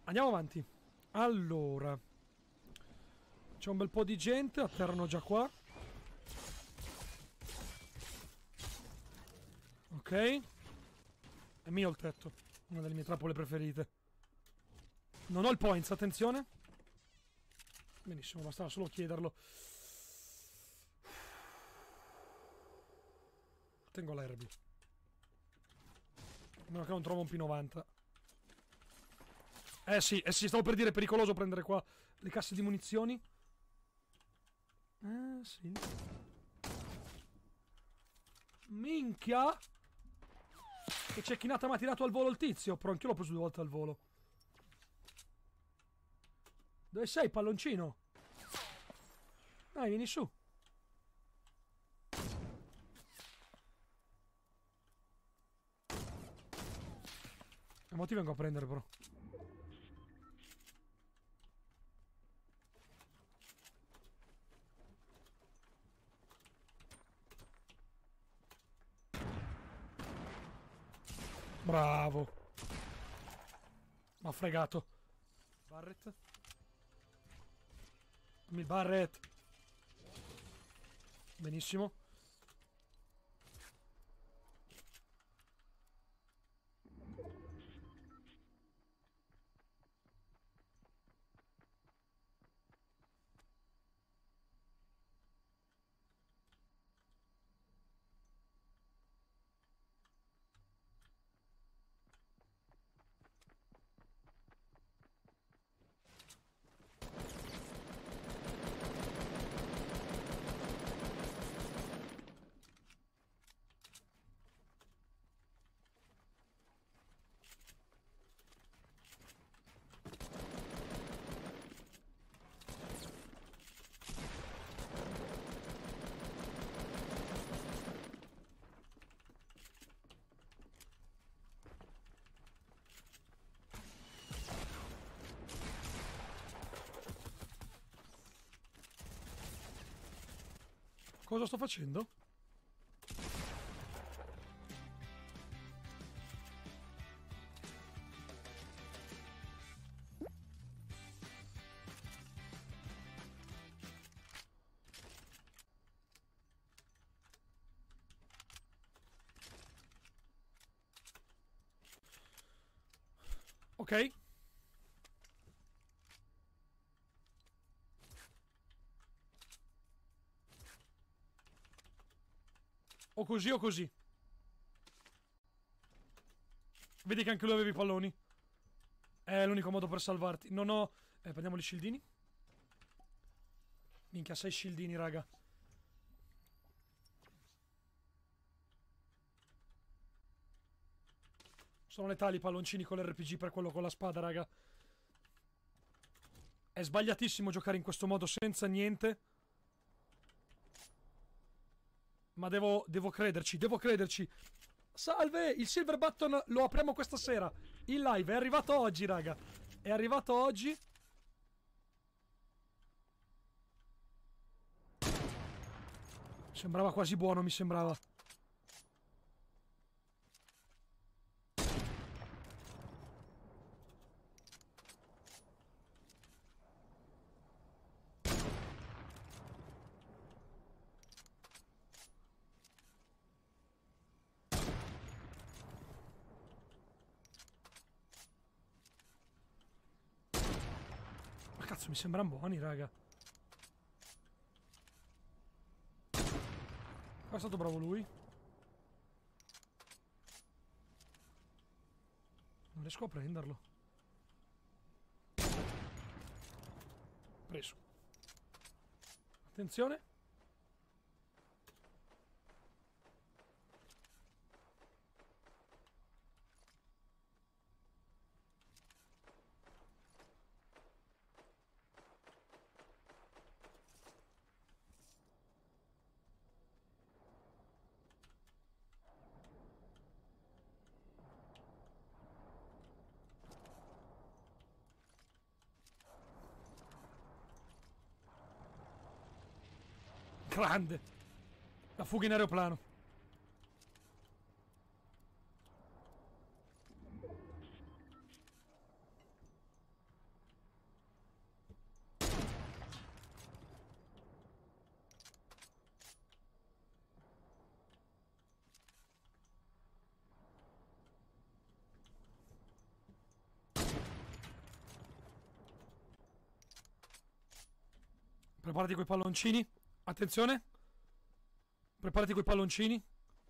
Andiamo avanti. Allora, c'è un bel po' di gente, atterrano già qua. Ok. È mio il tetto. Una delle mie trappole preferite. Non ho il points, attenzione. Benissimo, bastava solo chiederlo. Tengo l'Herbie. A meno che non trovo un P90. Sì, stavo per dire, è pericoloso prendere qua le casse di munizioni. Sì. Minchia! Che cecchinata mi ha tirato al volo il tizio. Però anch'io l'ho preso 2 volte al volo. Dove sei, palloncino? Dai, vieni su. E mo ti vengo a prendere, però. Bravo. M'ha fregato. Barret. Dammi il Barret. Benissimo. Cosa sto facendo? Ok. O così o così. Vedi che anche lui aveva i palloni. È l'unico modo per salvarti. Non ho... prendiamo gli shieldini. Minchia, 6 shieldini, raga. Sono letali i palloncini con l'RPG per quello con la spada, raga. È sbagliatissimo giocare in questo modo senza niente. Ma devo crederci, devo crederci. Salve, il Silver Button lo apriamo questa sera. In live, è arrivato oggi, raga. È arrivato oggi. Sembrava quasi buono, mi sembrava. Ma cazzo, mi sembrano buoni, raga. Qua è stato bravo lui. Non riesco a prenderlo. Preso. Attenzione. Grande. La fuga in aeroplano. Preparati coi palloncini. Attenzione. Preparati coi palloncini.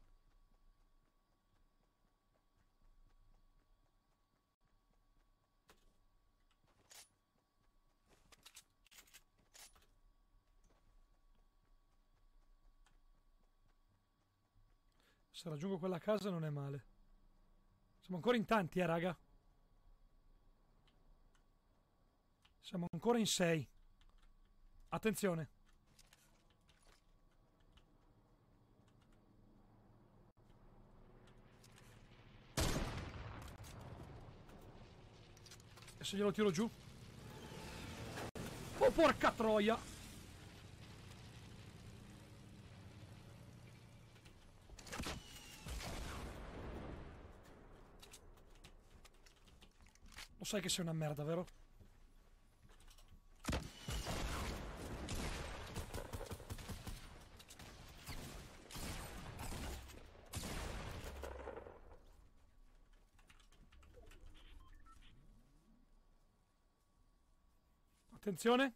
Se raggiungo quella casa non è male. Siamo ancora in tanti, raga. Siamo ancora in 6. Attenzione. E se glielo tiro giù? Oh, porca troia! Lo sai che sei una merda, vero? Attenzione.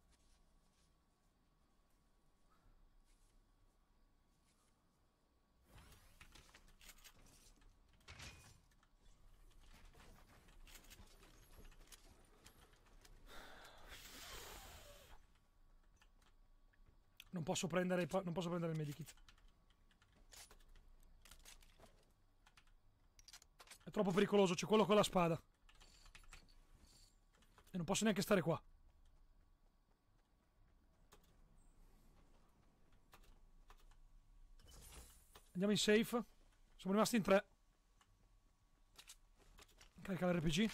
Non posso prendere il medikit. È troppo pericoloso, c'è quello con la spada. E non posso neanche stare qua. Andiamo in safe. Siamo rimasti in 3. Carica l'RPG.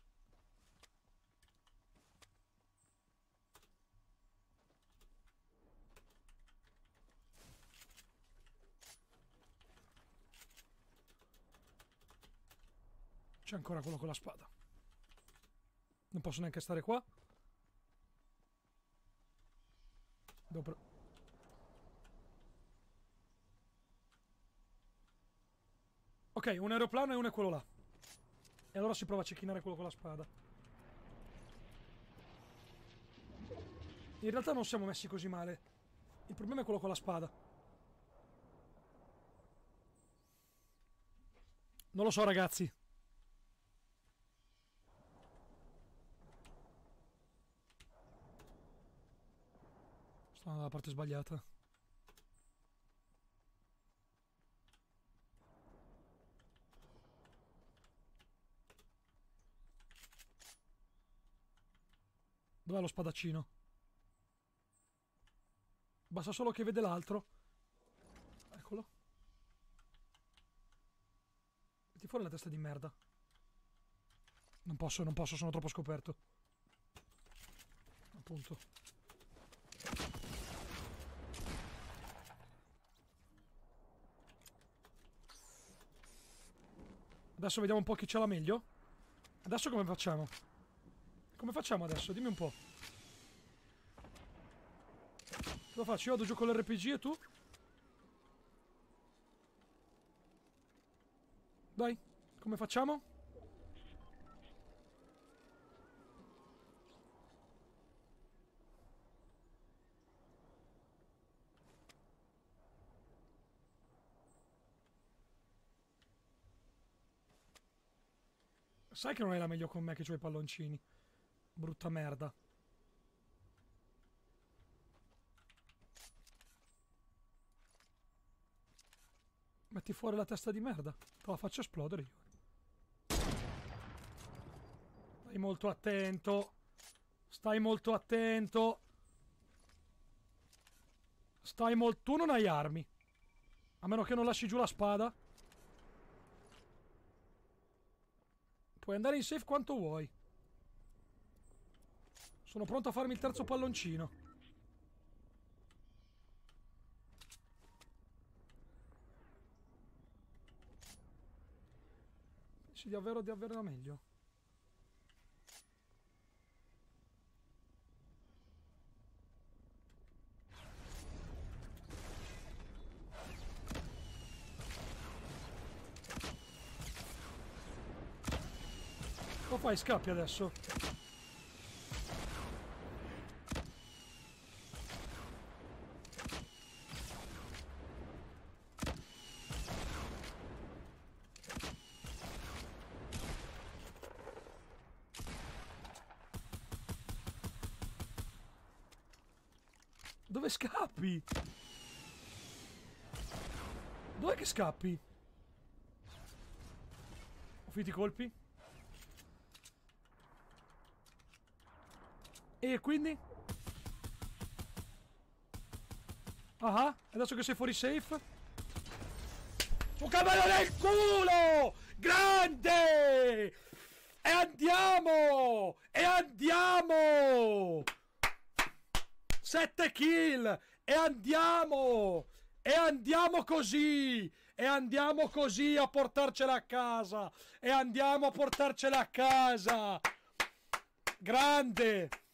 C'è ancora quello con la spada. Non posso neanche stare qua. Devo ok, un aeroplano e uno è quello là. E allora si prova a cecchinare quello con la spada. In realtà non siamo messi così male. Il problema è quello con la spada. Non lo so, ragazzi. Sto dalla parte sbagliata. Dov'è lo spadaccino? Basta solo che vede l'altro. Eccolo. Metti fuori la testa di merda. Non posso, sono troppo scoperto. Appunto. Adesso vediamo un po' chi ce l'ha meglio. Adesso come facciamo? Come facciamo adesso? Dimmi un po'. Cosa faccio? Io vado giù con l'RPG e tu? Dai, come facciamo? Sai che non è la meglio con me che c'ho i palloncini. Brutta merda. Metti fuori la testa di merda. Te la faccio esplodere io. Stai molto attento. Stai molto attento. Stai molto... Tu non hai armi. A meno che non lasci giù la spada. Puoi andare in safe quanto vuoi. Sono pronto a farmi il terzo palloncino. Pensi di avere meglio? Lo fai, scappi adesso. Dove scappi? Dov'è che scappi? Ho finito i colpi? E quindi? Ah, adesso che sei fuori safe? Un cavallo nel culo! Grande! E andiamo! E andiamo! 7 kill! E andiamo! E andiamo così! E andiamo così a portarcela a casa! E andiamo a portarcela a casa! Grande!